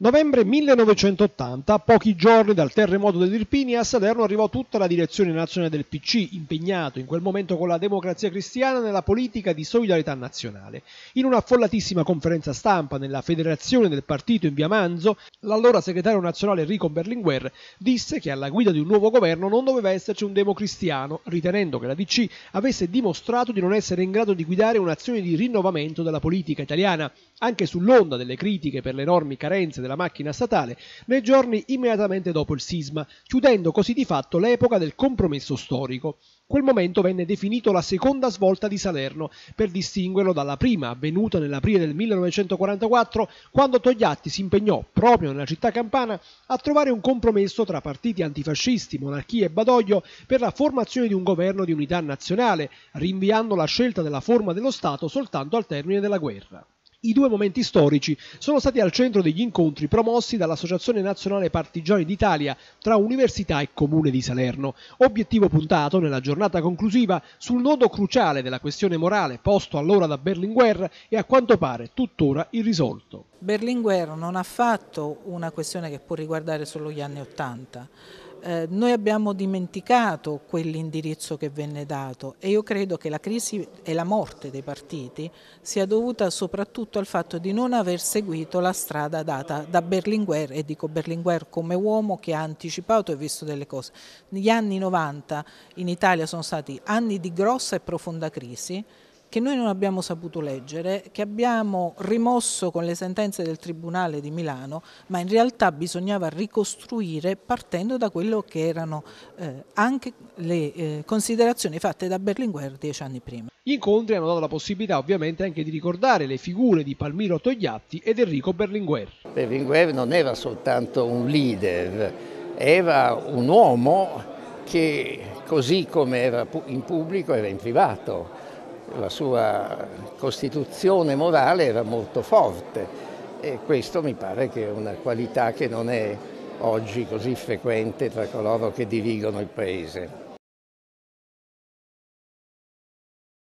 Novembre 1980, a pochi giorni dal terremoto dell'Irpinia, a Salerno arrivò tutta la direzione nazionale del PC, impegnato in quel momento con la Democrazia Cristiana nella politica di solidarietà nazionale. In una affollatissima conferenza stampa nella federazione del partito in via Manzo, l'allora segretario nazionale Enrico Berlinguer disse che alla guida di un nuovo governo non doveva esserci un democristiano, ritenendo che la DC avesse dimostrato di non essere in grado di guidare un'azione di rinnovamento della politica italiana, anche sull'onda delle critiche per le enormi carenze della macchina statale nei giorni immediatamente dopo il sisma, chiudendo così di fatto l'epoca del compromesso storico. Quel momento venne definito la seconda svolta di Salerno, per distinguerlo dalla prima, avvenuta nell'aprile del 1944, quando Togliatti si impegnò, proprio nella città campana, a trovare un compromesso tra partiti antifascisti, monarchia e Badoglio per la formazione di un governo di unità nazionale, rinviando la scelta della forma dello Stato soltanto al termine della guerra. I due momenti storici sono stati al centro degli incontri promossi dall'Associazione Nazionale Partigiani d'Italia tra Università e Comune di Salerno, obiettivo puntato nella giornata conclusiva sul nodo cruciale della questione morale posto allora da Berlinguer e a quanto pare tuttora irrisolto. Berlinguer non ha fatto una questione che può riguardare solo gli anni '80. Noi abbiamo dimenticato quell'indirizzo che venne dato e io credo che la crisi e la morte dei partiti sia dovuta soprattutto al fatto di non aver seguito la strada data da Berlinguer, e dico Berlinguer come uomo che ha anticipato e visto delle cose. Negli anni '90 in Italia sono stati anni di grossa e profonda crisi che noi non abbiamo saputo leggere, che abbiamo rimosso con le sentenze del Tribunale di Milano, ma in realtà bisognava ricostruire partendo da quello che erano anche le considerazioni fatte da Berlinguer 10 anni prima. Gli incontri hanno dato la possibilità ovviamente anche di ricordare le figure di Palmiro Togliatti ed Enrico Berlinguer. Berlinguer non era soltanto un leader, era un uomo che così come era in pubblico era in privato. La sua costituzione morale era molto forte e questo mi pare che è una qualità che non è oggi così frequente tra coloro che dirigono il Paese.